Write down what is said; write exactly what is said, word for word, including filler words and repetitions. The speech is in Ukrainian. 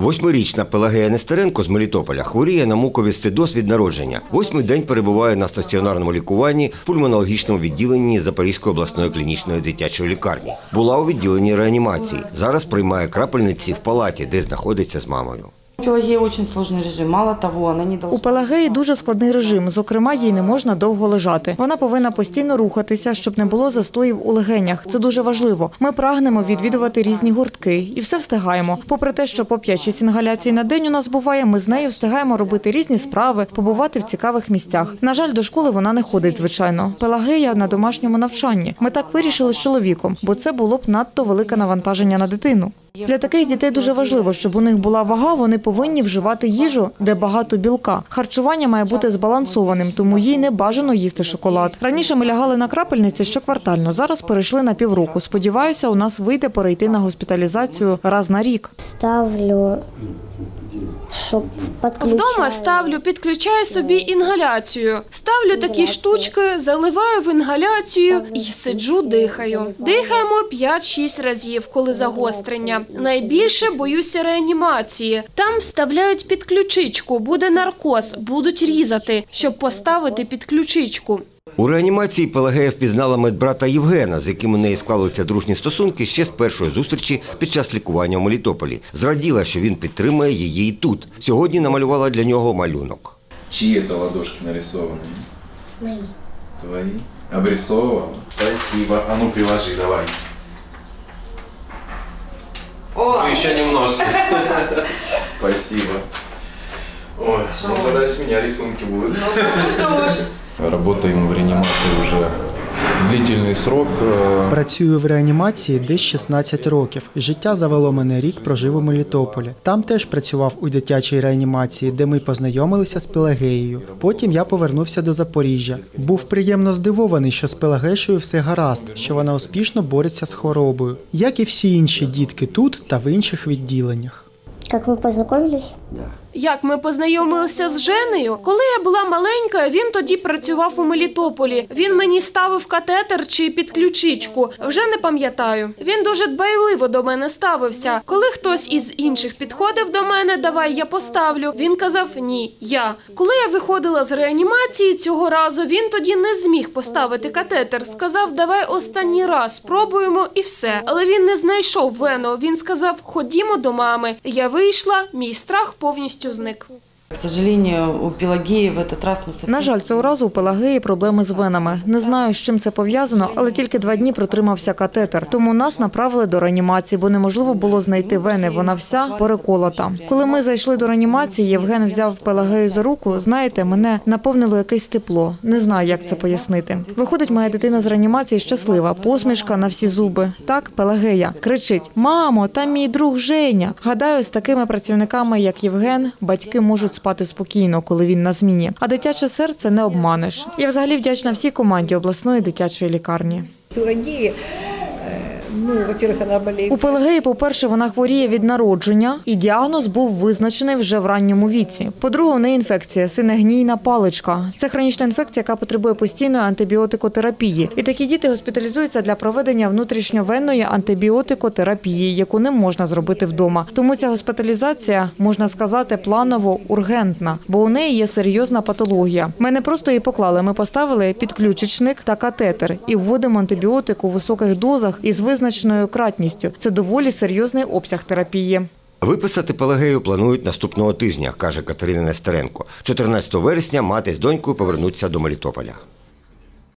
Восьмирічна Пелагея Нестеренко з Мелітополя хворіє на муковісцидоз від народження. Восьмий день перебуває на стаціонарному лікуванні в пульмонологічному відділенні Запорізької обласної клінічної дитячої лікарні. Була у відділенні реанімації. Зараз приймає крапельниці в палаті, де знаходиться з мамою. У Пелагеї дуже складний режим. Мало того, вона не должна... У Пелагеї дуже складний режим. Зокрема, їй не можна довго лежати. Вона повинна постійно рухатися, щоб не було застоїв у легенях. Це дуже важливо. Ми прагнемо відвідувати різні гуртки. І все встигаємо. Попри те, що по п'ять-шість інгаляцій на день у нас буває, ми з нею встигаємо робити різні справи, побувати в цікавих місцях. На жаль, до школи вона не ходить, звичайно. Пелагея на домашньому навчанні. Ми так вирішили з чоловіком, бо це було б надто велике навантаження на дитину. Для таких дітей дуже важливо, щоб у них була вага, вони повинні вживати їжу, де багато білка. Харчування має бути збалансованим, тому їй не бажано їсти шоколад. Раніше ми лягали на крапельниці щоквартально, зараз перейшли на півроку. Сподіваюся, у нас вийде перейти на госпіталізацію раз на рік. Ставлю, щоб підключаю. Вдома ставлю, підключаю собі інгаляцію. Ставлю такі штучки, заливаю в інгаляцію і сиджу, дихаю. Дихаємо п'ять-шість разів, коли загострення. Найбільше боюся реанімації. Там вставляють під ключичку, буде наркоз, будуть різати, щоб поставити під ключичку. У реанімації Пелагея впізнала медбрата Євгена, з яким у неї склалися дружні стосунки ще з першої зустрічі під час лікування в Мелітополі. Зраділа, що він підтримує її і тут. Сьогодні намалювала для нього малюнок. Чьи это ладошки нарисованы? Мои. Твои? Обрисовывала? Спасибо. А ну приложи, давай. О! Ну, еще немножко. Спасибо. Ой, ну тогда с меня рисунки будут. Работаем в реанимации уже длительний срок. Працюю в реанімації десь шістнадцять років. Життя завело мене рік прожив у Мелітополі. Там теж працював у дитячій реанімації, де ми познайомилися з Пелагеєю. Потім я повернувся до Запоріжжя. Був приємно здивований, що з Пелагешею все гаразд, що вона успішно бореться з хворобою. Як і всі інші дітки тут та в інших відділеннях. Як ми познайомились? Як ми познайомилися з Женею? Коли я була маленька, він тоді працював у Мелітополі. Він мені ставив катетер чи підключичку. Вже не пам'ятаю. Він дуже дбайливо до мене ставився. Коли хтось із інших підходив до мене, давай я поставлю, він казав ні, я. Коли я виходила з реанімації цього разу, він тоді не зміг поставити катетер. Сказав, давай останній раз спробуємо і все. Але він не знайшов вену. Він сказав, ходімо до мами. Я вийшла, мій страх повністю зник. К сожалению, у Пелагеї в этот раз... Ну, совсем... На жаль, цього разу у Пелагеї проблеми з венами. Не знаю, з чим це пов'язано, але тільки два дні протримався катетер. Тому нас направили до реанімації, бо неможливо було знайти вени, вона вся переколота. Коли ми зайшли до реанімації, Євген взяв Пелагею за руку, знаєте, мене наповнило якесь тепло. Не знаю, як це пояснити. Виходить, моя дитина з реанімації щаслива, посмішка на всі зуби. Так, Пелагея кричить: «Мамо, там мій друг Женя». Гадаю, з такими працівниками, як Євген, батьки можуть спати спокійно, коли він на зміні. А дитяче серце не обманеш. Я взагалі вдячна всій команді обласної дитячої лікарні. Пелагея, ну, во-первых, вона боліє. У Пелагеї, по-перше, вона хворіє від народження, і діагноз був визначений вже в ранньому віці. По-друге, у неї інфекція – синегнійна паличка. Це хронічна інфекція, яка потребує постійної антибіотикотерапії. І такі діти госпіталізуються для проведення внутрішньовенної антибіотикотерапії, яку не можна зробити вдома. Тому ця госпіталізація, можна сказати, планово-ургентна, бо у неї є серйозна патологія. Ми не просто її поклали, ми поставили підключичник та катетер і вводимо антибіотик у високих дозах із визначеною кратністю. Це доволі серйозний обсяг терапії. Виписати Пелагею планують наступного тижня, каже Катерина Нестеренко. чотирнадцятого вересня мати з донькою повернуться до Мелітополя.